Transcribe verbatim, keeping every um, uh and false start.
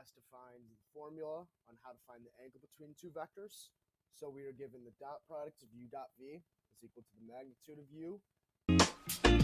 asked to find the formula on how to find the angle between two vectors. So we are given the dot product of u dot v is equal to the magnitude of u